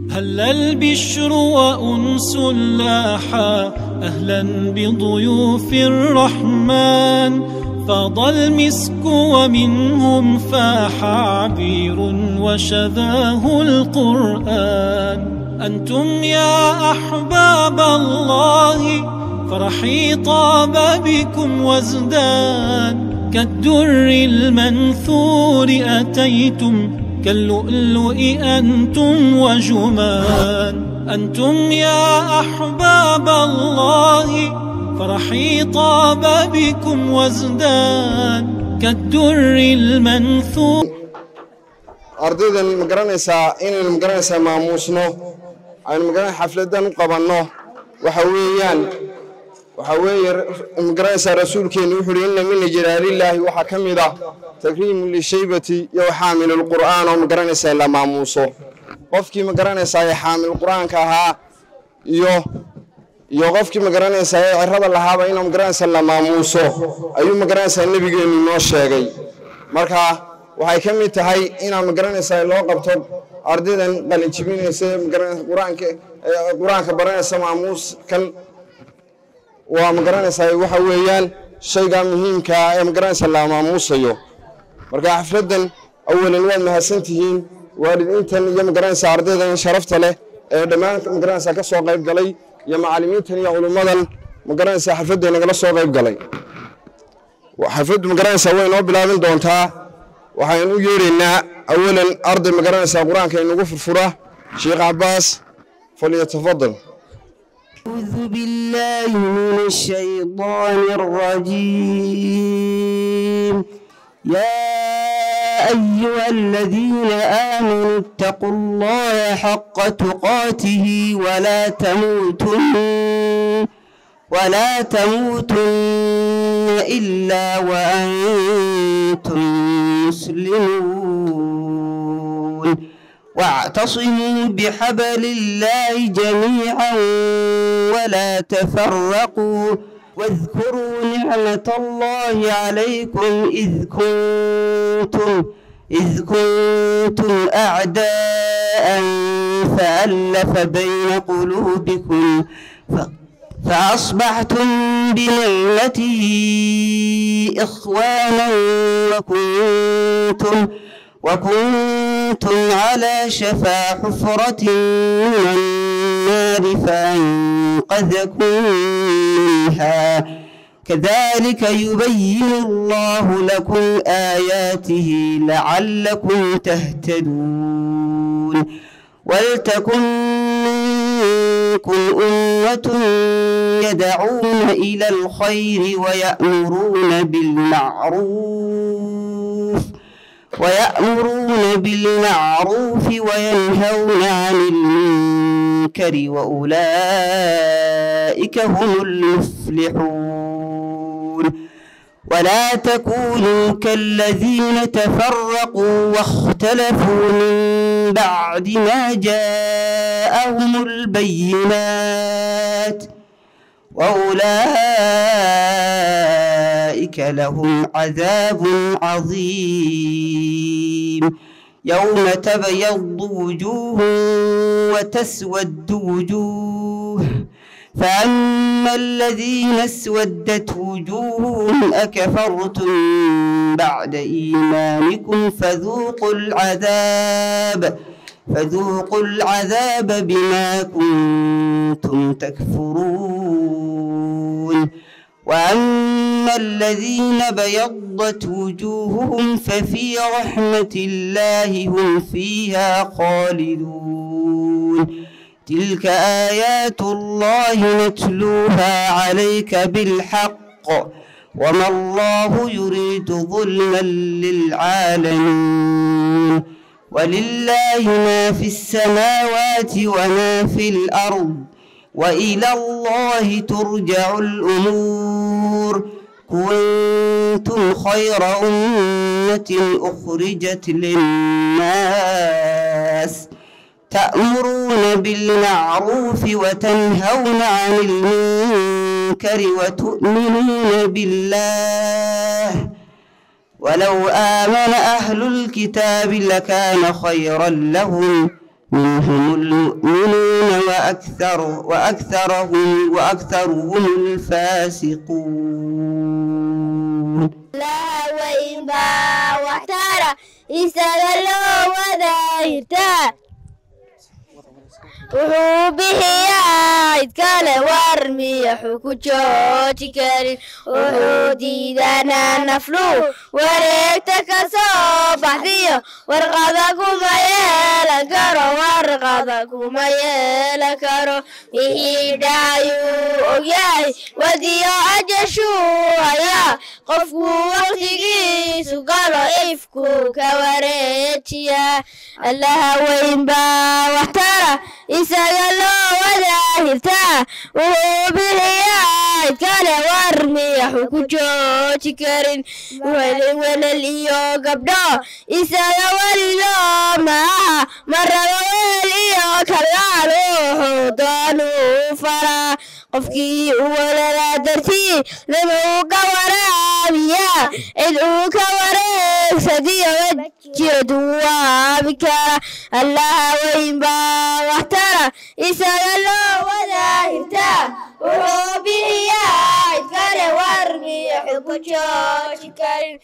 هل البشر وأنس لاحا أهلا بضيوف الرحمن فاض المسك ومنهم فاح عبير وشذاه القرآن أنتم يا أحباب الله فرحي طاب بكم وازدان كالدر المنثور أتيتم كاللؤلؤ أنتم وجمان أنتم يا أحباب الله فرحي طاب بكم وازدان كالدر المنثور أرديدا المقرنسة إن المقرنسة ماموسنو أنا المقرنسة حفلة قبلناه وحوي المقرنسة رسول كين يحري إن من جلال الله وحكم ذا تكريم للشيبة يحامل القرآن ومقرنسة إلا ماموسه قفكي مقرنسة يحامل القرآن كها قفكي مقرنسة عرض الله هذا إنه مقرنسة إلا ماموسه أيوم مقرنسة النبي قال إنه شيء مركها waxay ka mid tahay inaan magaranaysaa loo qabto ardaydan qalin jibinaysa quraanka baranaysa maamuus kan waa magaranaysaa waxa weeyaan shayga muhiimka ah ee magaranaysa la maamuusayo marka xafladan awalan waa mahadsantihiin waalidiintan iyo magaranaysaa ardaydan sharafta leh ee dhammaan magaranaysaa ka soo qayb galay iyo macallimiintan iyo culimadan magaranaysaa xafladan naga soo qayb galay xafladu magaranaysaa way noo bilaabin doontaa waxaan u yeeraynaa awalan arday magaranaysa quraanka inagu furfura Sheikh Abbas falyatafadal أعوذ بالله من الشيطان الرجيم يا أيها الذين آمنوا اتقوا الله حق تقاته ولا تموتن إلا وأنتم مسلمون واعتصموا بحبل الله جميعا ولا تفرقوا واذكروا نعمة الله عليكم إذ كنتم أعداء فألف بين قلوبكم فأصبحتم بنعمته إخوانا وكنتم على شفا حفرة من النار فأنقذكم منها كذلك يبين الله لكم آياته لعلكم تهتدون ولتكن منكم أمة يدعون إلى الخير ويأمرون بالمعروف وينهون عن المنكر وأولئك هم المفلحون ولا تكونوا كالذين تفرقوا واختلفوا من بعد ما جاءهم البينات وأولئك لهم عذاب عظيم يوم تبيض وجوه وتسود وجوه فأما الذين اسودت وجوههم أكفرتم بعد إيمانكم فذوقوا العذاب بما كنتم تكفرون وأما الذين بيضت وجوههم ففي رحمة الله هم فيها خالدون تلك آيات الله نتلوها عليك بالحق وما الله يريد ظلما للعالمين ولله ما في السماوات وما في الأرض وإلى الله ترجع الأمور كنتم خير أمة أخرجت للناس تأمرون بالمعروف وتنهون عن المنكر وتؤمنون بالله ولو آمن أهل الكتاب لكان خيرا لهم منهم المؤمنون وأكثرهم الفاسقون. لا وإن باع واحتار استغلوا وذاهرتا وحبه يعيد كان ورمي حكو جوتي كارين وحودي دانا نفلو وريكتك صباح ديو ورغضكم يالا كارو ورغضكم يالا كارو إيه دايو أوياي وديو أجشو يا قفكو وقتيسو قالوا إفكو كوريتيا الله وإن باع واحتار isagalo wadaahirtaa wuxuu bixiyaa kale warmiyaxu ku jooji karin welal iyo gabdho isaga weliyo maaha maraba wel iyo kalaal wuxuu doonu faraa qofkii u walala dartii lamuu ka waraabiyaa cid uu ka wareegsadiyo wajeedu waabi kara allaha weyn baa waxtara isaga loo wadaahirtaa wuxuu bixiyaa cid kale warmiyaxu ku jooji karin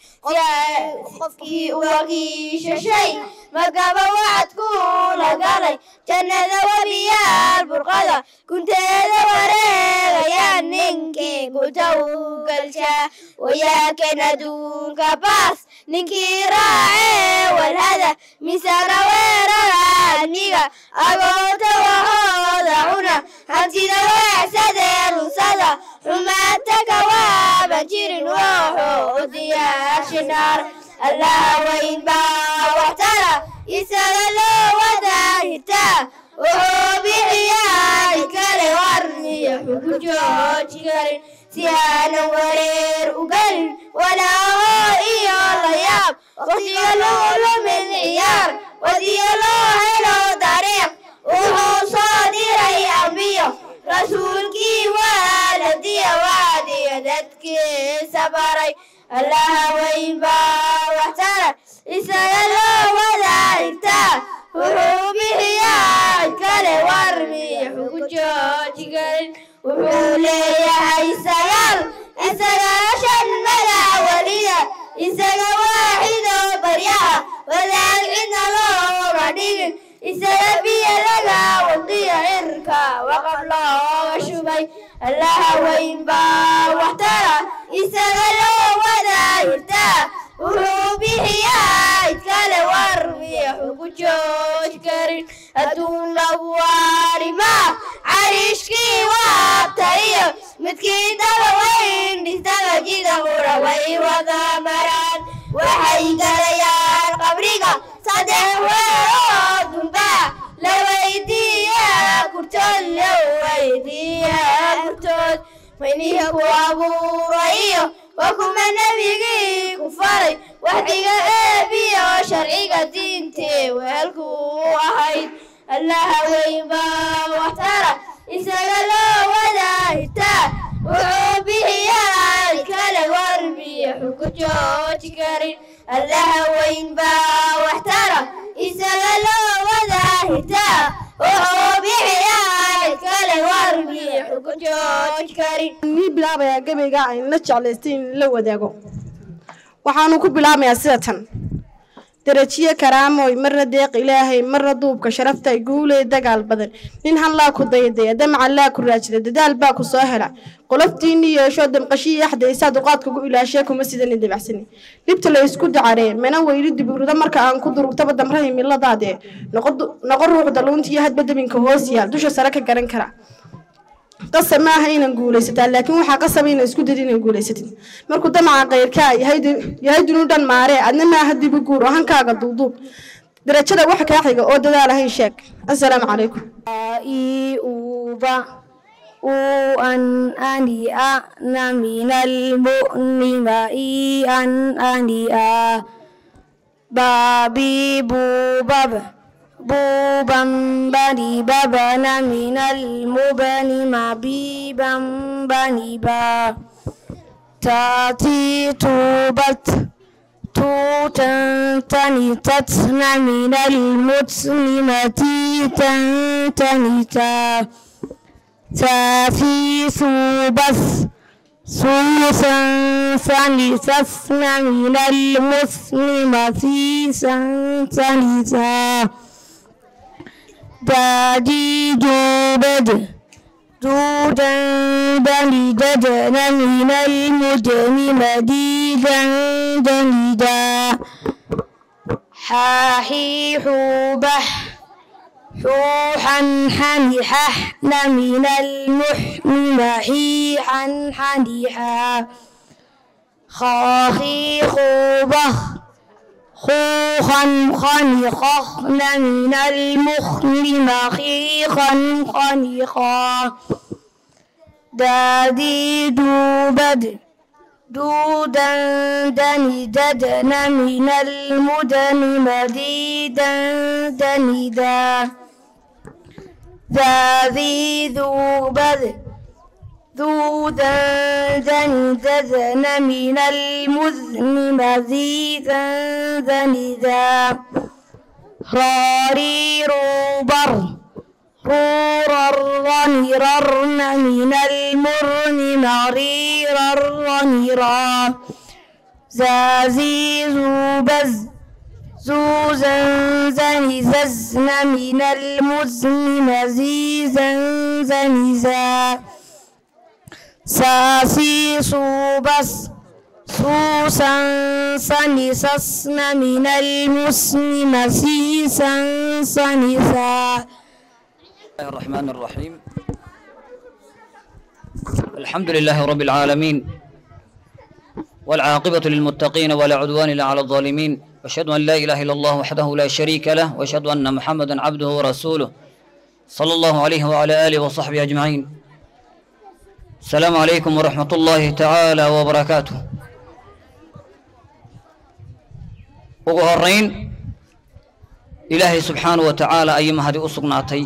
qofkii u wakiisha shay magaba wacad kula galay jannada wabiyaal burqada kunteeda wareegayaan ninkii guta u galshaa wayaakan adduunka baas ninkii raacee walhada misana weerara aniga agoonta wahooda cuna hantida weecsadee rusada xumaanta kawaaban jirin wuxuu u diyaarsha naar allaha weyn baa waxtara isaga loo wadaahirtaa wuxuu bixiyaa kale warmiyaxu ku jooji karin si aanan wareer u galin walaaho iyo layaab waqtiga loo lumin ciyaar wadiyo loo helo dariiq wuxuu soo diray ambiyo rasuulkii waaladiya waadiya dadkiisa baray allaha weyn baa waxtara isaga loo wadaahirtaa wuxuu bixiyaa kale warmiyaxu ku jooji karin wuxuu leeyahay sagaal isaga shan magac weliya isaga waaxido baryaha wadaag cidna looma dhigin isaga biyo laga wadiya cirka waqab looga shubay allaha weyn baa waxtara isaga loo wadaahirtaa wuxuu bixiyaa kale warmiyaxu ku jooji karin adduun lagu waarimaa cariishkii waabtaiyo midkii daba weyn dhistaga jida qura way wada maraan waxay galayaan qabriga saddex weeroo dumbaa la weydiiyaa kurtood la weydiiyaa kurtood maynihi ku abuurayo wakuma nabigii ku faray waxdiga eebiyo sharciga diintee weelku ahayd allaha weyn baa waxtara isaga loo wadaahirtaa wuxuu bixiyaa kale warmiyaxu ku jooji karin allaha weyn baa waxtara isaga loo wadaahirtaa wuxuu bixiyaa kale warmiyaxu ku jooji karin bilaabaya gabayga aan la jeclaystay in la wadaago waxaanu ku bilaabmayaa sida tan darajiye karaamoy marna deeq ilaahay marna duubka sharafta guulay dagaal badan nin hanlaa ku dayday damac laa ku raajida dadaal baa ku soo hela qoloftiini yeesho damqashii axdaysa duqaadka ugu ilaashay kuma sidan dabacsani dibta la isku dacareen mana weyli dibuurada marka aan ku durugtaba damrahay miladaade noqon ruuxda luuntii hadba dabinka hoos yaal dusha sare ka garan kara qasab maaha inaan guulaysataa laakiin waxaa qasab inaan isku dayo inaan guulaysatid markuu damaca qayrka yahay dunu dhan maare adna maaha dib u guur hankaaga duuduub darajada wax ka xiga oo dadaal ahay sheeg assalaamu calaykum أن أني أنا من المؤمنين أن أني بابي بوباب بوبام بني بابنا من المبني ما بيبام بني با تاتي توبت تنتني تتن من المتن تنتني تافيث بث سوسا ثني تثن من المثن مثيثا ثنيتا داديد بد دودا بني ددن من المدن مديدا دنيدا حاحيح بح حوحا حنححن من المحن محيحا حنيحا خاخيخ بخ خوخا خنخخن من المخن مخيخا خنيخا داديد بد دودا دني ددن من المدن مديدا دنيدا ذاذي ذو بذ ذودا دني ددن من المذن مزيدا دنيدا راري روبر رورا ررن من المرن مريرا رنيرا زازي زوبز زوزا زني ززن من المزن مزيزا زنيزا ساسي صوبس سوسا سني سسن من المسن مسيسا سنيسا. الرحمن الرحيم. الحمد لله رب العالمين والعاقبة للمتقين ولا عدوان إلا على الظالمين، وأشهد أن لا إله إلا الله وحده لا شريك له، وأشهد أن محمدا عبده ورسوله صلى الله عليه وعلى آله وصحبه أجمعين. السلام عليكم ورحمة الله تعالى وبركاته. وقهرين إلهي سبحانه وتعالى أي ما هذه أصقناتي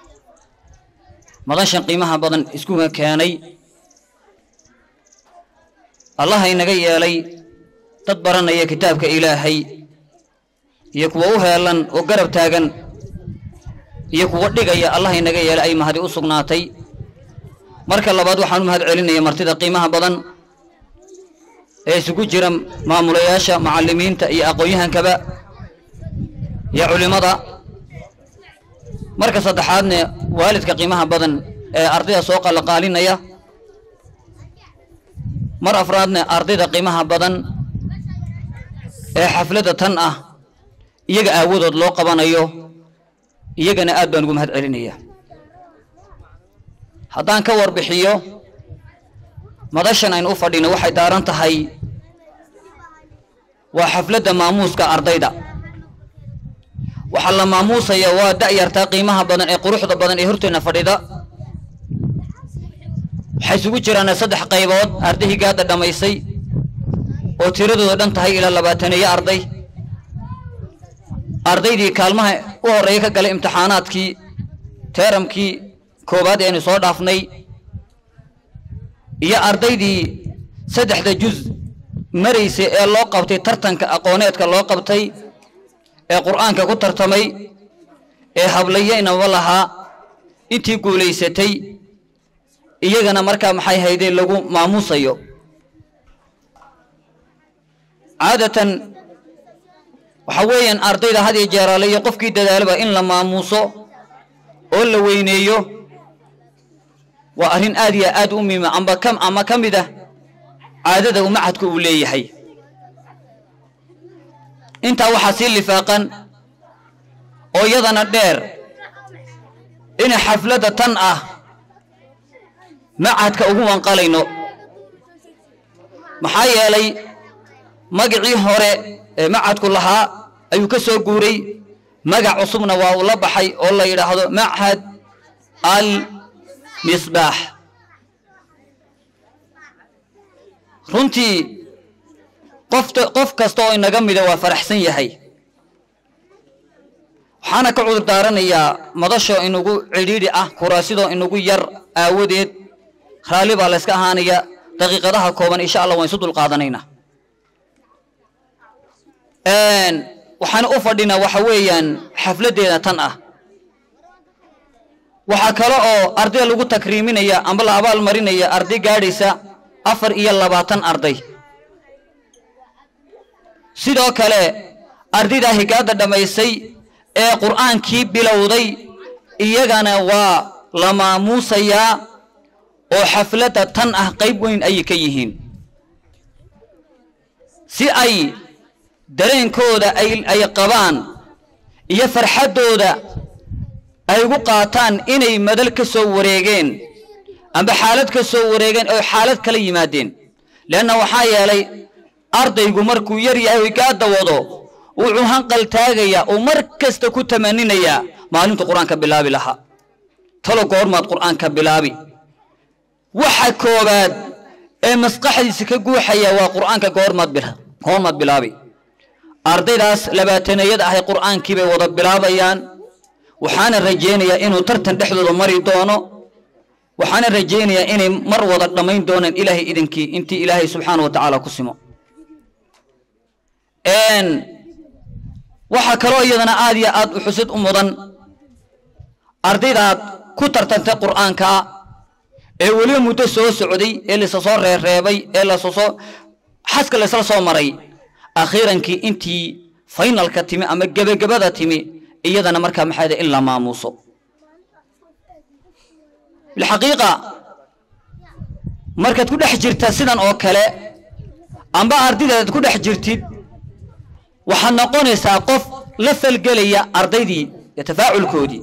مدشان قيمها بدن اسكوها كاني الله إنك يالي تدبرنا يا كتابك إلهي يكووها لن وقرب تاغن يكوودك يا الله إنك يالي أي ما هذه أصقناتي marka labaad waxaan u mahad celinaya martida qiimaha badan ee isugu jira maamulayaasha macallimiinta iyo aqoon-yahankaba iyo culimada. marka saddexaadna waalidka qiimaha badan ee ardayda soo qalqaalinaya. mar afraadna ardayda qiimaha badan ee xafladda tan ah iyaga aawadood loo qabanayo iyagana aad baan ugu mahad celinaya. haddaan ka warbixiyo madashan aynu u fadhino waxay daaran tahay waa xafladda maamuuska ardayda. waxaa la maamuusaya waa da'yartaa qiimaha badan ee quruxda badan ee horteena fadhida. waxay isugu jiraan 3 qaybood arday gaada dhamaysay oo tiradooda dhan tahay ilaa 20 arday. ardaydii kaalmaha u horeeyay ka galay imtixaanaadkii teeramkii koobaad ee soo dhaafnay iyo ardaydii 3 juz maraysay ee loo qabtay tartanka aqooneedka loo qabtay ee quraanka ku tartamay ee hablayayna walaha intii guuleysatay iyagana markaa maxay hayday lagu maamuusayo. caadatan waxa weeyaan ardayda had iyo jeer iyo qofkii dadaalaba in la maamuuso oo la weyneeyo waa arrin aad iyo aad u muhiim ah ama kamid ah caadada uu macadku u leeyahay. inta waxa si lifaaqan oo yadana dheer in xafladda tan ah macadka ugu wanqalayno maxaa yeelay magacii hore ee macadku lahaa ayuu ka soo guuray magac cusubna waa uu la baxay oo la yiraahdo Machad al Misbah. runtii qof kasta oo inaga mid ah waa faraxsan yahay. waxaana ka cudur daaranayaa madasho inugu cidhiidhi ah kuraasido inugu yar aawadeed raali baa la iska ahaanaya daqiiqadaha kooban insha Allah waan isu dul qaadanaynaa. waxaan u fadhinaa waxa weeyaan xafladeeda tan ah waxa kale oo arday lagu takriiminaya amba la abaal marinaya arday gaadhaysa 24 arday sidoo kale ardayda higaada dhamaysay ee quraankii bilowday iyagana waa la maamuusaya oo xaflada tan ah qayb weyn ay ka yihiin si ay dareenkooda ay qabaan iyo farxadooda ay ugu qaataan inay madal ka soo wareegeen amba xaalad ka soo wareegeen oo xaalad kala yimaadeen leena waxa yeelay ardaygu markuu yar yahay gaada wado wuxuu hanqal taagaya oo mar kasta ku tamaninaya maalinta quraanka bilaabi laha talo goormaad quraanka bilaabi waxa koobaad ee masqaxdiisa ka guuxaya waa quraanka goormaad bilaabi ardaydaas labaatanayada ah quraankii bay wada bilaabayaan waxaana rajeenayaa inuu tartan dhexdooda mari doono waxaana rajeenayaa inay mar wada dhamayn doonaan ilaahay idinkii intii ilaahay subxaanahu wa ta'ala ku simo waxa kale oo iyadana aad iyo aad u xusid u mudan ardaydaad ku tartantay quraanka ee wali muddo soo socday ee la soo reebay ee la soo xaska la soo maray akhiirankii intii finalka timi ama gabagabada timi iyadana markaa maxay in la maamuuso bilxaqiiqa markaad ku dhex jirta sidan oo kale amba ardaydaad ku dhex jirtid waxaad noqonaysaa qof la falgelaya ardaydii iyo tafaaculkoodii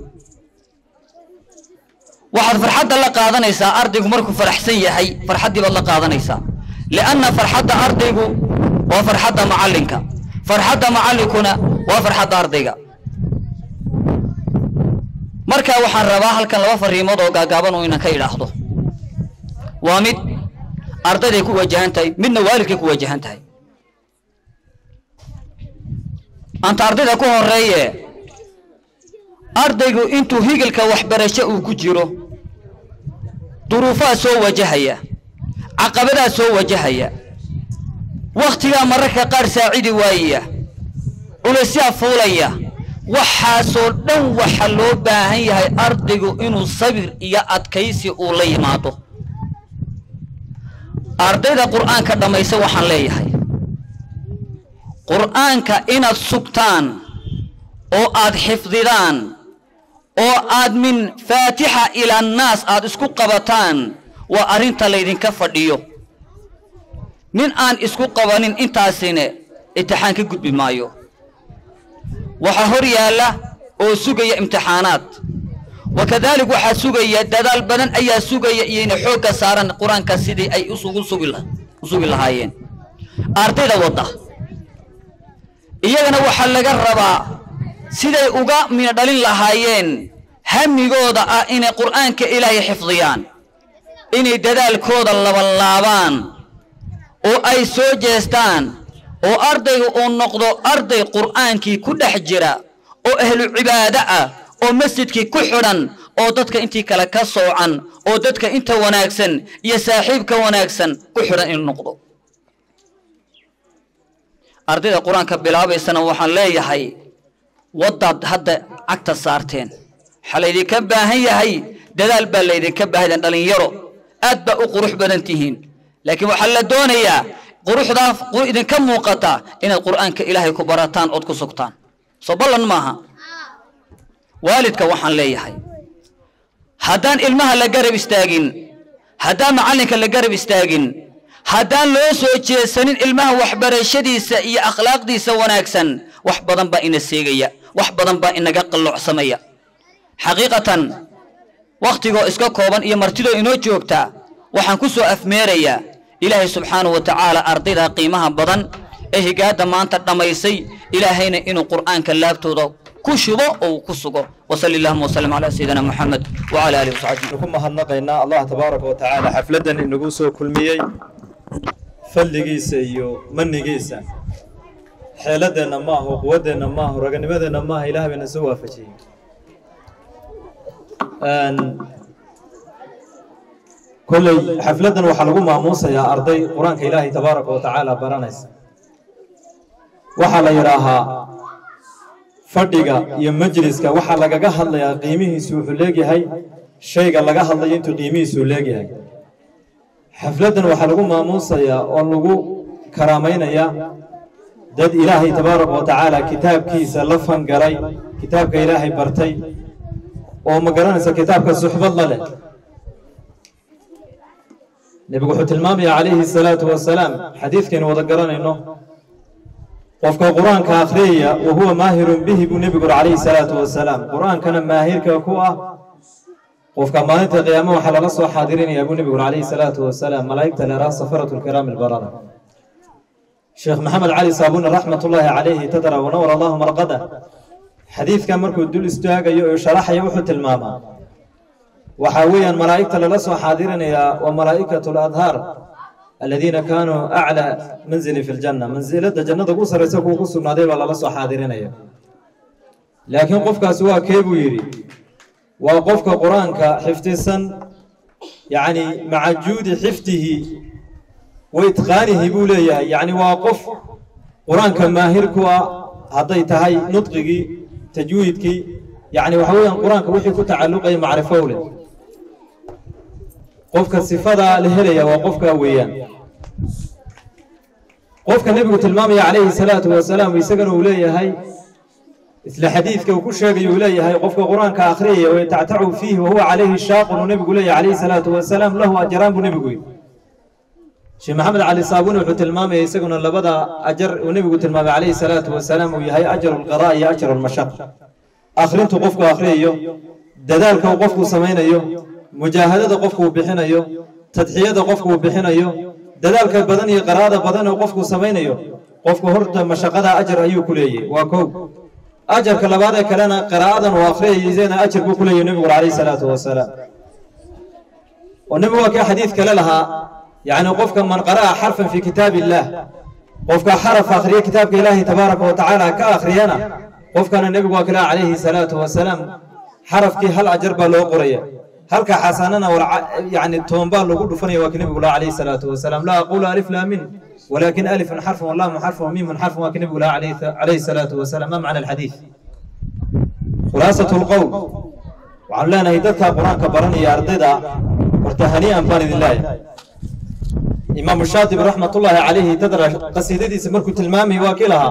waxaad farxadda la qaadanaysaa ardaygu markuu faraxsan yahay farxaddii baad la qaadanaysaa lianna farxadda ardaygu waa farxadda macallinka farxadda macallinkuna waa farxadda ardayga marka waxaan rabaa halkan laba fariimood oo gaagaaban oo inaan ka idhaahdo waa mid ardayday ku wajahan tahay midna waalidkay ku wajahan tahay anta ardayda ku horeeye ardaygu intuu higalka waxbarasho uu ku jiro duruufaha soo wajahaya caqabadaha soo wajahaya waqtiga mararka qaar saacidi waayaya culeysya fuulaya waxaasoo dhan waxa loo baahan yahay ardaygu inuu sabir iyo adkaysi uu la yimaado ardayda quraanka dhamaysa waxaan leeyahay quraanka inaad sugtaan oo aad xifdidaan oo aad min faatiha ila naas aad isku qabataan waa arinta laydinka fadhiyo nin aan isku qabanin intaasina imtixaan ka gudbi maayo waxa hor yaala oo sugaya imtixaanaad wakadalik waxa sugaya dadaal badan ayaa sugaya iyana xooga saaran quraanka sidii ay usugu sugi lahaayeen ardayda wada iyagana waxa laga rabaa siday uga min dhalin lahaayeen hamigooda ah inay quraanka ilaahay xifdiyaan inay dadaalkooda laabaan oo ay soo jeestaan oo ardaygu uu noqdo arday quraankii ku dhex jira oo ahlu cibaada ah oo masjidkii ku xidhan oo dadka intii kala ka soocan oo dadka inta wanaagsan iyo saaxiibka wanaagsan ku xidhan inuu noqdo ardayda quraanka bilaabaysana waxaan leeyahay wadad hadda agta saarteen xaleedii ka baahan yahay dadaal baa leedinka baahan dhalinyaro aad ba u qurux badan tihiin laakiin waxa la doonayaa quruxda idinka muuqata inaad quraanka ilaahay ku barataan oo ku sugtaan soo ballan maaha waalidka waxaan leeyahay haddaan ilmaha la garab istaagin haddaan macallinka la garab istaagin haddaan loo soo jeesanin ilmaha waxbarashadiisa iyo akhlaaqdiisa wanaagsan wax badan baa ina seegaya wax badan baa inaga qalloocsamaya xaqiiqatan waqtigoo iska kooban iyo martidoo inoo joogta waxaan ku soo afmeerayaa ilaahay subxaanahu wa tacaala ardayda qiimaha badan ee higaada maanta dhamaysay ilaahayna inuu quraanka laabtooda ku shubo oo ku sugo وصلى الله وسلم على سيدنا محمد وعلى اله وصحبه نكون mahadnaqayna Allah tabaaraka wa ta'ala xafladan inagu soo kulmiyay falligiisa iyo manigiisa xeeladana ma aha quwadana ma aha raganimadana ma aha ilaahay bana soo waafajiyay kulli xafladan waxa lagu maamuusayaa arday quraanka ilaahay tabaaraka wa ta'ala baranaysa waxaa la yidhaahaa fadhiga iyo majliska waxaa lagaga hadlayaa qiimihiisu wuxuu leegyahay shayga laga hadlayo intuu qiimihiisu leegyahay xafladan waxaa lagu maamuusayaa oo lagu karaamaynayaa dad ilaahay tabaaraka wa tacaala kitaabkiisa la fangalay kitaabka ilaahay bartay oo ma garanaysa kitaabka suxbad la leh nebigu wuxuu tilmaamaya calayhi salaatu wasalaam xadiidkaynu wada garanayno qofka qur-aanka akhriyaya wa huwa maahirun bihi buu nebigu uri calayhi salaatu wasalaam qur-aankana maahirka ku ah qofka maalinta qiyaamo waxaa lala soo xaadirinayaa buu nebigu uri calayhi salaatu wasalaam malaa'igta leeraa safaratu lkiraam albarara sheekh maxamed cali saabuni raxmatullaahi calayhi tadra wanawar allahu marqada xadiidkan markuu dul istaagayo oo sharaxaya wuxuu tilmaamaa waxaa weeyaan malaa'igta lala soo xaadirinayaa waa malaa'ikatu ladhaar aladiina kaanuu aclaa manzili fi ljanna mansilada jannada ugu sarraysa kuwa ku sugnaaday baa lala soo xaadirinaya laakiin qofkaasi waa kee buu yidhi waa qofka qur-aanka xifdisan yacni maca juudi xifdihi wa itqaanihi buu leeyahay yacni waa qof qur-aanka maahir ku ah hadday tahay nudqigii tajwiidkii yacni waxa weeyaan qur-aanka wixii ku tacalluqaya macrifo leh qofka sifadaa la helaya waa qofkaa weeyaan qofka nebigu tilmaamaya calayhi salaatu wasalaam isagana uu leeyahay isla xadiidka uu ku sheegayo uu leeyahay qofka qur-aanka akhriyaya wayatactacu fiihi wahuwa calayhi shaaqun uu nebigu leeyahay calayhi salaatu wasalaam lahu ajaraan buu nebigu yidhi sheekh maxamed cali saabuni wuxuu tilmaamaya isaguna labada ajar uu nebigu tilmaamay calayhi salaatu wasalaam uu yahay ajaru lqaraa iyo ajaru lmashaq akhrintu qofku akhriyayo dadaalka uu qofku samaynayo mujaahadada qofku uu bixinayo tadxiyada qofku uu bixinayo dadaalka badan iyo qaraa'ada badan oo qofku samaynayo qofku horta mashaqada ajar ayuu ku leeyahay waa kow ajarka labaad ee kalena qiraa'adan uu akhriyayna ajar buu ku leeyahay nebigu calayhi salaatu wasalaam oo nebigu waa ka xadiid kale lahaa yacni qofka man qara'a xarfan fi kitaab illah qofka xaraf akhriya kitaabka ilaahay tabaaraka wa tacaala ka akhriyana qofkana nebigu waa kale calayhi salaatu wasalaam xarafkii hal ajar baa loo qoraya halka xasanana yani toonbaa lagu dhufanaya waa kii nebigu laha calayhi salaatu wasalaam laa aqulu alif laa min ولكن ألف حرف واللام حرف وميم حرف وكن يقول عليه الصلاة والسلام ما معنى الحديث خلاصة القول وعن لنا هيدتها قرآن كبرني يا أرضيدا وارتهنيئا بان الله إمام الشاطبي رحمة الله عليه تدرى قصيدتي سمركو تلمامي واكلها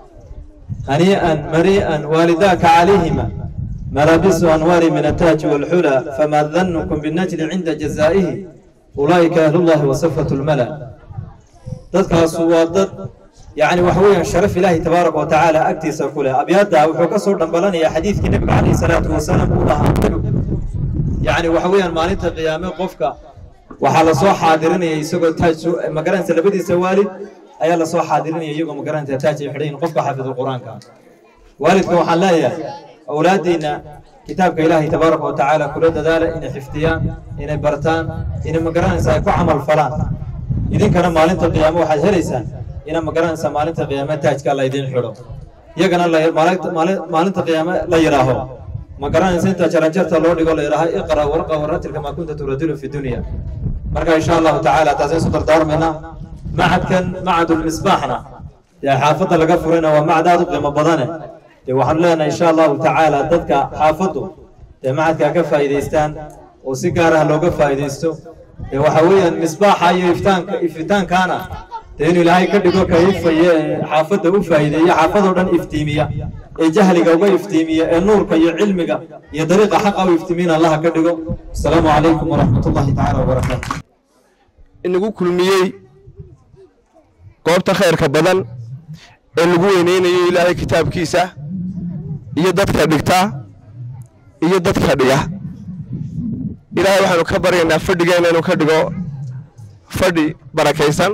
هنيئا مريئا والداك عليهما ملابس أنوار من التاج والحلى فما ظنكم بالنجل عند جزائه أولئك أهل الله وصفة الملأ dadkaas waa dad yani waxa weeyaan sharaf ilaahi tabaaraka wa tacaala agtiisa ku leh abyada wuxuu ka soo dhambalanaya xadiidkii nebiga calayhi salaatu wasalaam uu lahaa yani waxa weeyaan maalinta qiyaame qofka waxaa lasoo xaadirinaya isagoo taaj magaranaysa labadiisa waalid ayaa lasoo xaadirinaya iyagoo magaranaysa taaj ay xidhayin qofka xaafidul qur-aanka waalidka waxaan leeyahay awlaadiina kitaabka ilaahi tabaaraka wa tacaala kula dadaala inay xifdiyaan inay bartaan inay magaranaysa ay ku camal falaan idinkana maalinta qiyaamo waxaad helaysaan ina magaranaysa maalinta qiyaamo taajka la idin xidho iyagana maalinta qiyaamo la yidhaaho magaranaysa inta jaranjarta loo dhigo la yidhaaho iqra warqa waratilka maa kunta turadilu fi dunya marka insha allahu tacaala taasay isu dardaarmaynaa macadkan macadulmisbaaxna dee xaafadda laga furayna waa macad aad u qiimo badane dee waxaanu leenahay insha allahu tacaala dadka xaafaddu dee macadkaa ka faa'iidaystaan oo si gaar ah looga faa'iidaysto waxa weeyaan misbaaxa iyo ifitaankaana dee inuu ilaahay ka dhigo ka ifaye xaafadda u faa'iideeya xaafadoo dhan iftiimiya ee jahliga uga iftiimiya ee nuurka iyo cilmiga iyo dariiqa xaqa u iftiimiina allaha ka dhigo asalaamu calaykum waraxmat ullahi tacaala wabarakaatu inagu kulmiyey goobta khayrka badan ee lagu weyneynayo ilaahay kitaabkiisa iyo dadka dhigta iyo dadka dhiga ilaahay waxaanu ka baryaynaa fadhigeena inuu ka dhigo fadhi barakaysan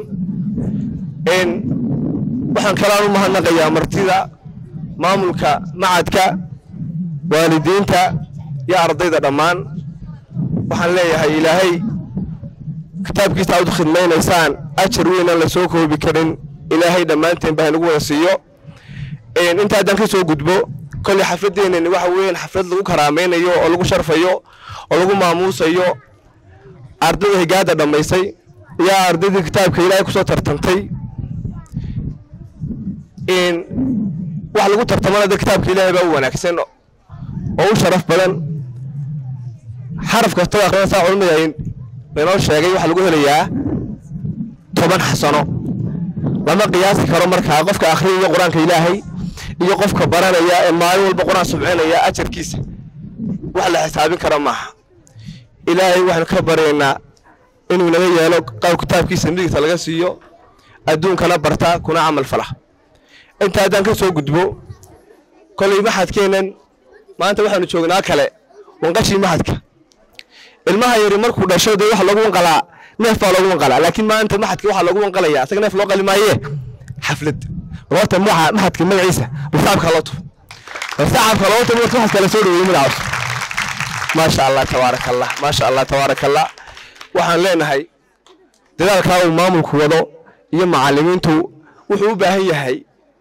waxaan kalaan u mahadnaqayaa martida maamulka macadka waalidiinta iyo ardayda dhammaan waxaan leeyahay ilaahay kitaabkiisa aad u khidmaynaysaan ajar weynaan la soo koobi karin ilaahay dhammaanteen baa inagu wada siiyo inta haddaan ka soo gudbo kolley xafladeenani waxa weeyaan xaflad lagu karaamaynayo oo lagu sharfayo oo lagu maamuusayo ardayda higaada dhammaysay iyo ardaydii kitaabka ilaahay ku soo tartantay إن وحلقوا ترتمنا ده كتاب كله بقى ونكسن أو شرف بدن حرف كتاب آخر ساعة علم جاين بينور شيء وحلقوا ليا طبعا حسنه لما قياس كرمر كعقف كآخرين القرآن كإلهي يقف كبرنا يا ما يقول بالقرآن سبحانه يا أجر كيس وعلى حساب كرمه إلهي وحنا كبرنا إنه نبي يلو قال كتاب كيس نبي تلقى سيو أدون كنا برتا كنا عمل فلاح أنت هذا كسو قدبو كل ما حد كينن ما أنت وحنا نشوفنا كله ونقشي ما حد ك المهاير مركو دشوا ده وحنا لقون قلا نفع لقون قلا لكن ما أنت ما حد وحنا لقون قلا يا سكنا في لقى ما يه حفلة روت ما حد كمل عيسى بصعب خلاطه بصعب خلاطه ما تروح كلا سوري يوم العصر ما شاء الله تبارك الله ما شاء الله تبارك الله waxaan leenahay dadaalka uu maamulku wado iyo macallimiintu wuxuu u baahan yahay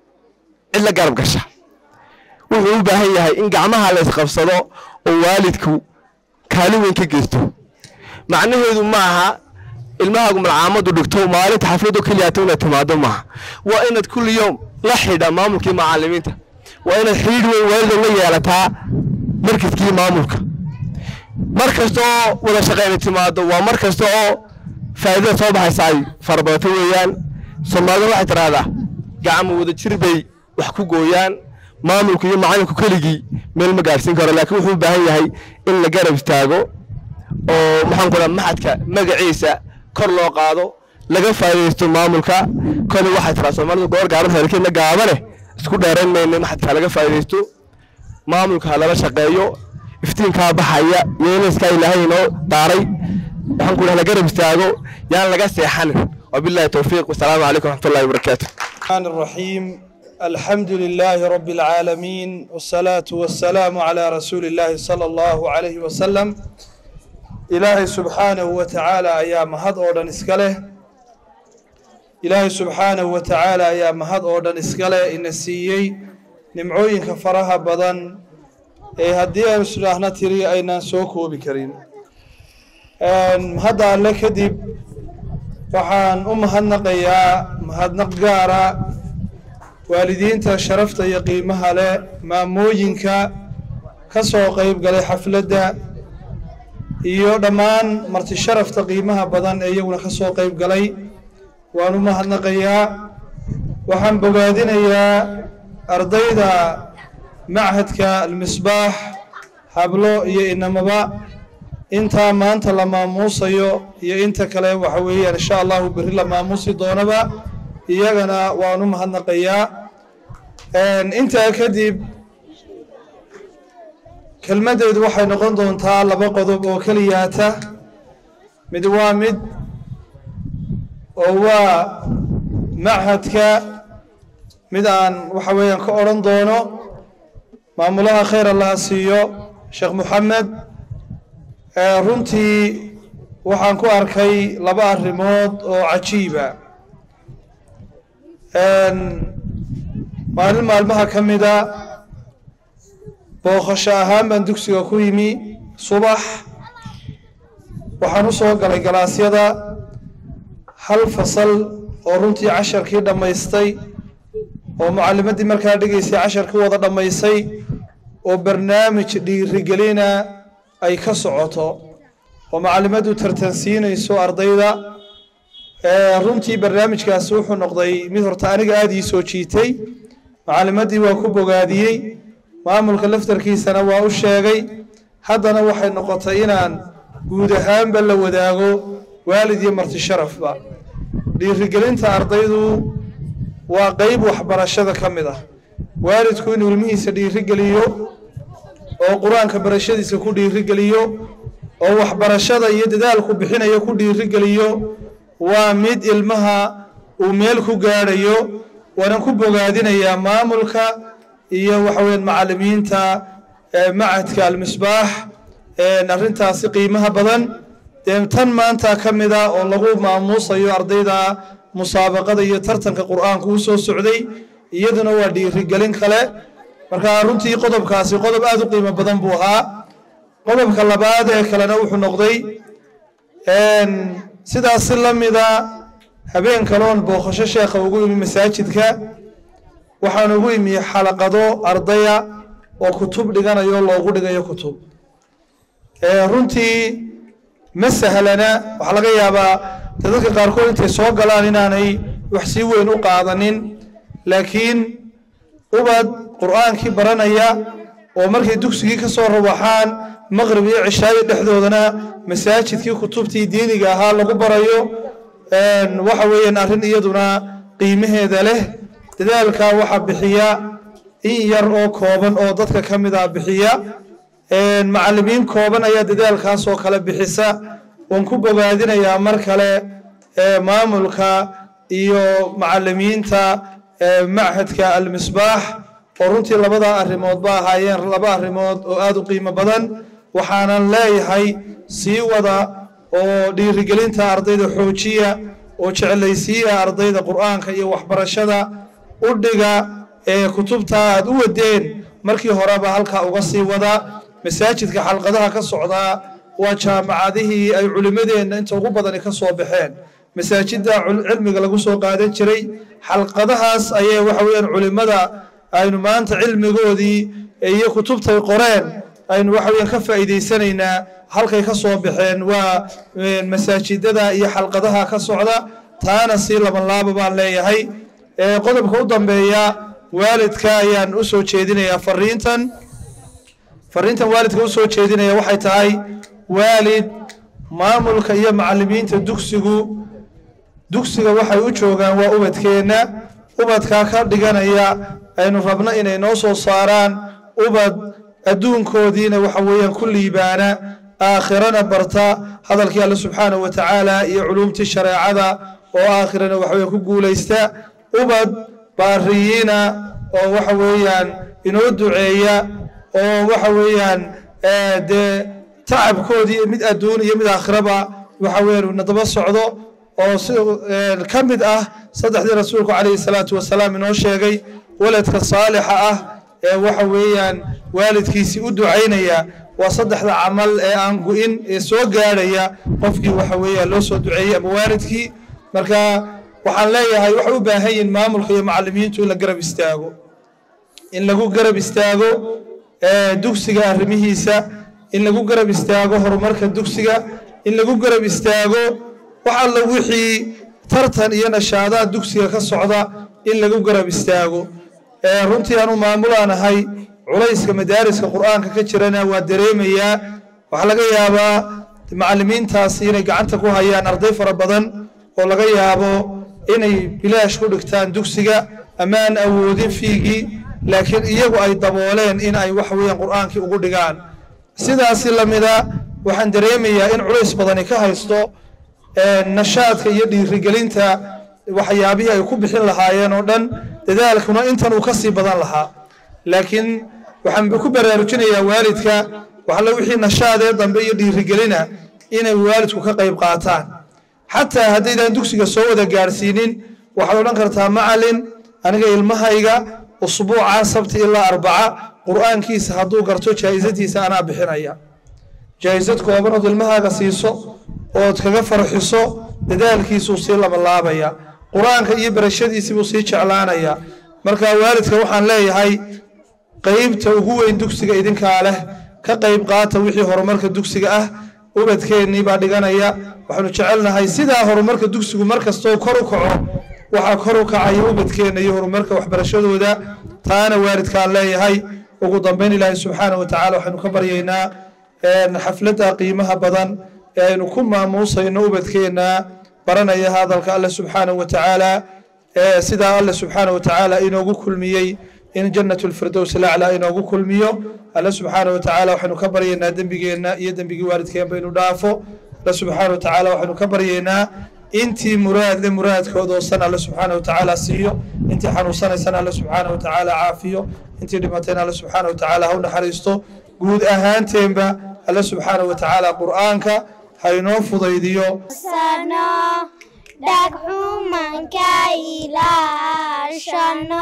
in la garab gasho wuxuu u baahan yahay in gacmaha la isqabsado oo waalidku kaalin weyn ka geysto macnaheedu ma aha ilmahaagu malcaamadu dhigto maalinta xafladu kaliya toona timaado ma waa inaad kulli yoom la xidha maamulkii macallimiinta waa inaad xiriir weyn waalid la yeelataa markii maamulka markasto wada shaqeyn timaado waa markasto oo faa'iido soo baxaysay farbato weeyaan Soomaalidu waxay tiraahdaa gacmo wada jir bay wax ku gooyaan maamulku iyo macalinku kaligi meel ma gaarsiin karo laakiin wuxuu u baahan yahay in la garab istaago oo maxaan ku raad maxadka magaciisa kor loo qaado laga faa'iideysto maamulka kani waxay tiraahdaa Soomaalidu goor gaaban halkeena gaabane isku dheereen meeyna maxadka laga faa'iideysto maamulka la shaqeeyo iftiin ka baxaya yeelayska ilaahay noo daaray waxaan ku leeyahay garab istaago yaan laga seexan wabillahi tawfiiq wassalaamu alaykum warahmatullahi wabarakatuh الرحيم الحمد لله رب العالمين والصلاة والسلام على رسول الله صلى الله عليه وسلم إلهي سبحانه وتعالى يا مهد أوردن إسكاله إلهي سبحانه وتعالى يا مهد أوردن إسكاله إن السيئي نمعوين كفرها بدن haddii ay su'aahna tiri aynan soo koobi karin hadda alle kadib waxaan u mahadnaq gaara waalidiinta sharafta iyo qiimaha leh maamooyinka ka soo qayb galay xafladda iyo dhammaan marti sharafta qiimaha badan ee iyaguna ka soo qayb galay waan u mahadnaqayaa waxaan bogaadinayaa ardayda معهدك المصباح حبلو يا إنما أنت ما أنت لما موصيو يا أنت كلا وحوي إن شاء الله بر لما موصي دونبا يجنا وانم هالنقيا أنت كذب كلمة دود وحي نقول دون تعال بقضب وكلياته مدوامد هو معهدك مدان وحوي كأورن دونه maamulaha khayr Allah siiyo Sheekh Muhammad runtii waxaan ku arkay laba arrimood oo cajiiba maalmaha kamida booqasho ahaan baan dugsiga ku yimi subax waxaan u soo galay galaasyada hal fasal oo runtii casharkii dhamaystay oo macallimadii markaa dhigaysay casharkii wada dhamaysay oo barnaamij dhiirigelina ay ka socoto oo macallimadu tartansiinayso ardayda runtii barnaamijkaasi wuxuu noqday mid horta aniga aad ii soo jiitay macallimadii waa ku bogaadiyey maamulka laftarkiisana waa u sheegay haddana waxay noqotay inaan guud ahaanba la wadaago waalid iyo marti sharafba dhiirigelinta ardaydu waa qayb waxbarashada ka mid ah waalidku inuu ilmihiisa dhiirigeliyo oo quraanka barashadiisa ku dhiirigeliyo oo waxbarashada iyo dadaalku bixinayo ku dhiirigeliyo waa mid ilmaha uu meel ku gaarayo waana ku bogaadinaya maamulka iyo waxa weeyaan macallimiinta macadka al-misbaax arrintaasi qiimaha badan tan maanta kamida oo lagu maamuusayo ardayda musaabaqada iyo tartanka quraanka uu soo socday iyaduna waa dhiirigelin kale marka runtii qodobkaasi qodob aad u qiimo badan buu ahaa qodobka labaad ee kalena wuxuu noqday sidaas la mida habeen kaloon booqasho sheekha ugu yimi masaajidka waxaan ugu imi xalaqado ardaya oo kutub dhiganayo loogu dhigayo kutub runtii ma sahlana waxa laga yaabaa dadka qaarkood intay soo galaan inaanay wax si weyn u qaadanin laakiin ubad quraankii baranaya oo markay dugsigii ka soo rawaxaan maghrib iyo cishaay dhexdoodana masaajidkii kutubtii diiniga ahaa lagu barayo waxa weeyaan arrin iyaduna qiimaheeda leh dadaalka waxa bixiya in yar oo kooban oo dadka kamid ah bixiya macallimiin kooban ayaa dadaalkaas oo kala bixisa waan ku bogaadinayaa mar kale maamulka iyo macallimiinta معهدك المصباح ورنتي لبدا arrimood ba ahaayeen laba arrimood oo aad u qiimo badan waxaan leeyahay sii wada oo dhiirigelinta ardayda xoojiya oo jecelaysiya ardayda quraanka iyo waxbarashada u dhiga kutubta aad u wadeen markii horeba halka uga sii wada masaajidka xalqadaha ka socda waa jaamacadihii ay culimadeena inta ugu badan ka soo baxeen masaajida cilmiga lagu soo qaadan jiray xalqadahaas ayay waxa weeyaan culimada aynu maanta cilmigoodii iyo kutubtay qoreen aynu waxa weeyaan ka faa'iideysanaynaa halkay ka soo baxeen waa masaajidada iyo xalqadaha ka socda taana si laban baan leeyahay qodobka u dambeeya waalidka ayaan u soo jeedinayaa fariintan waalidka u soo jeedinaya waxay tahay waalid maamulka iyo macallimiinta dugsiga waxay u joogaan waa ubadkeena ubadka ka dhiganaya aynu rabno inay noo soo saaraan ubad adduunkoodiina waxa weeyaan ku liibaana aakhirana barta hadalkii alla subxaanahu wa tacaala iyo culumtii shareecada oo aakhirana waxa weeyaan ku guulaysta ubad baariyiina oo waxa weeyaan inoo duceeya oo waxa weeyaan dee tacabkoodii mid adduun iyo mid aakhiraba waxa weeyaan nadaba socdo oo ka mid ah saddexdii rasuulku calayhi salaatu wasalaam inoo sheegay waladka saalixa ah ee waxa weeyaan waalidkiisii u ducaynaya waa saddexda camal ee aan go'in ee soo gaadhaya qofkii waxa weeyaan loo soo duceeyey ama waalidkii marka waxaan leeyahay waxay u baahan yihiin maamulka iyo macallimiintu in la garab istaago in lagu garab istaago dugsiga arrimihiisa in lagu garab istaago horumarka dugsiga in lagu garab istaago waxa la wixii tartan iyo nashaadaad dugsiga ka socda in lagu garab istaago runtii aanu maamulaanahay culayska madaariska quraanka ka jirana waa dareemayaa waxa laga yaabaa macallimiintaas inay gacanta ku hayaan arday fara badan oo laga yaabo inay bilaash ku dhigtaan dugsiga amaan awoodin fiigi laakiin iyagu ay dabooleen in ay wax weeyaan quraankii ugu dhigaan sidaas lamida waxaan dareemayaa in culays badan ka haysto nashaadka iyo dhiirigelinta waxyaabihii ay ku bixin lahaayeen oo dhan dadaalkuna intan uu ka sii badan lahaa laakiin waxaan ku baraarujinayaa waalidka waxa la wixii nashaad ee dambe iyo dhiirigelina inay waalidku ka qayb qaataan xataa haddaydan dugsiga soo wada gaarsiinin waxaad odhan kartaa macallin aniga ilmahayga usbuuca sabti ilaa arbaca quraankiisa hadduu garto jaayisadiisa anaa bixinaya jaayisad kooban oo ilmahaaga siiso oo kaga farxiso dadaalkiisu si laabaya quraanka iyo barashadiisa buu si jeclaanaya marka waalidka waxaan leeyahay qaybta ugu weyn dugsiga idinka leh ka qayb qaata wixii horumarka dugsiga ah ubadkeennii baa dhiganaya waxaanu jecelnahay sidaa horumarka dugsigu markastoo kor u kaco waxa kor u kacaya ubadkeenna iyo horumarka waxbarashadooda taana waalidkaan leeyahay ugu dambeyn ilaahay subxaanahu wa tacaala waxaanu ka baryaynaa xafladda qiimaha badan ee aynu ku maamuusayno ubadkeenna baranaya hadalka alle subxaanahu wa tacaala sidaa alle subxaanahu wa tacaala inoogu kulmiyey in jannatul firdaws alaclaa inoogu kulmiyo alle subxaanahu wa tacaala waxaanu ka baryaynaa dembigeenna iyo dembigii waalidkeenba inuu dhaafo alle subxaanahu wa tacaala waxaanu ka baryaynaa intii muraadkooda oo san alle subxaanahu wa tacaala siiyo intii xanuunsanaysana alle subxaanahu wa tacaala caafiyo intii dhimatayna alle subxaanahu wa tacaala ha u naxariisto guud ahaanteenba alle subxaanahu wa tacaala qur'aanka ha inoo fudaydiyo dhagxumanka ilaashano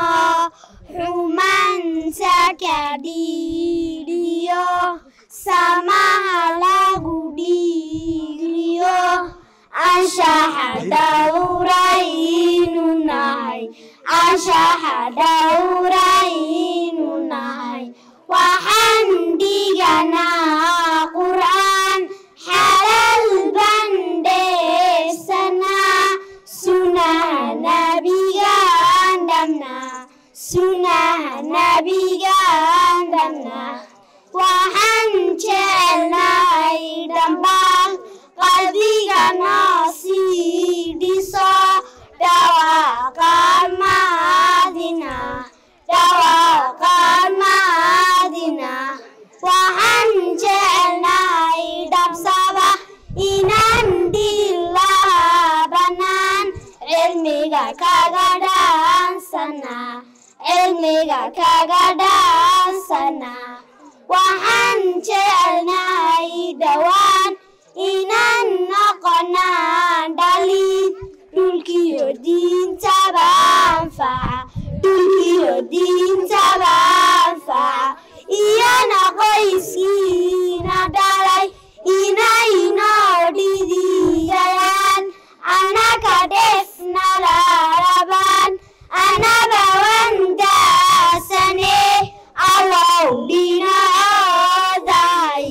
xumanta ka dhiidhiyo samaha lagu dhiiriyo anshaxa dhowraynu nahay shahadawrainunai waxaan dhiganaa qur'aan xalal bandheesanaa sunaha nabigaan dhamnaa sunaha nabigaan dhamnaa waxaan jecelnahay dhambaal qalbiga noo sii dhiso dhawaaqaan maadina waxaan jecelnahay dhabsaba inaan dhilaabanaan cilmiga kaga dhaansanaa waxaan jecelnahay dhowaan inaan noqonaan dhalid dhulkiyo diintaba anfaca iyana qoyskiina dhalay inaynoo dhidiyayaan anaka dheefnala rabaan anaba wandaasane allow dhinacoodahay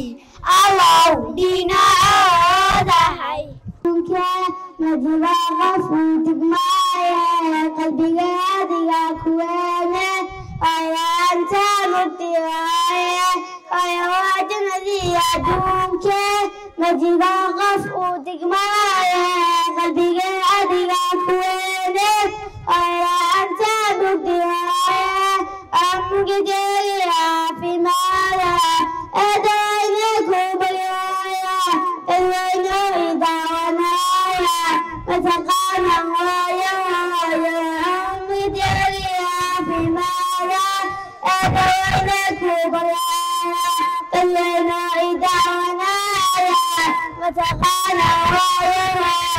majiba qofku digmaaye qalbiga adiga kuweene ayaanta mugdiwaaye ayawaajinadii adduunke majiba qofku digmaaye qalbiga adiga kuweene ayaanta mugdiwaaye amgideegi caafimaada edayne kubayaaya edwayno idaawanaya mataqaana hooyo amgideegi caafimaada edwayne kubayaaya edwayno idaawanaya mataqaana hooyo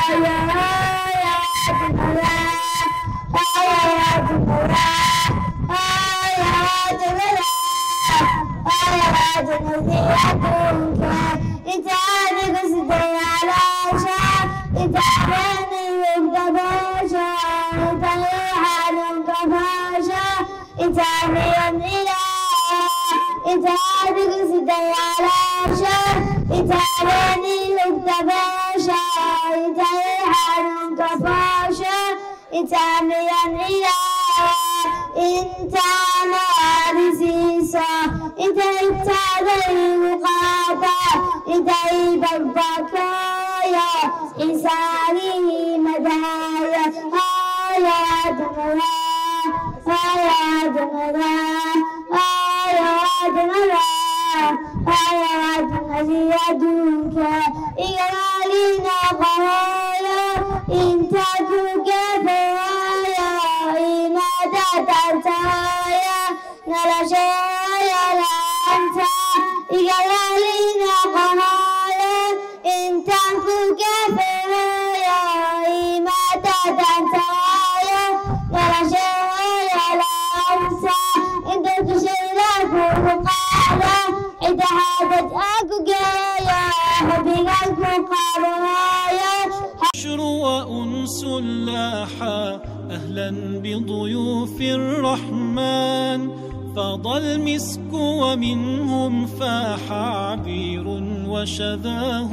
بشر وأنس لاحا أهلا بضيوف الرحمن فاض المسك ومنهم فاح عبير وشذاه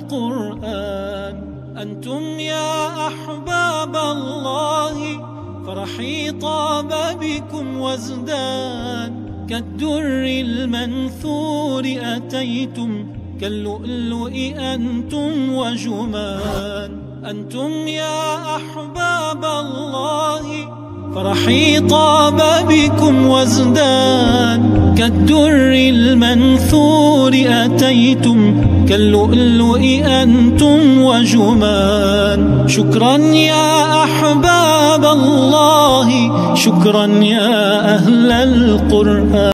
القرآن أنتم يا أحباب الله فرحي طاب بكم وازدان كالدر المنثور أتيتم كاللؤلؤ أنتم وجمان أنتم يا أحباب الله فرحي طاب بكم وازدان كالدر المنثور أتيتم كاللؤلؤ أنتم وجمان شكرا يا أحباب الله شكرا يا أهل القرآن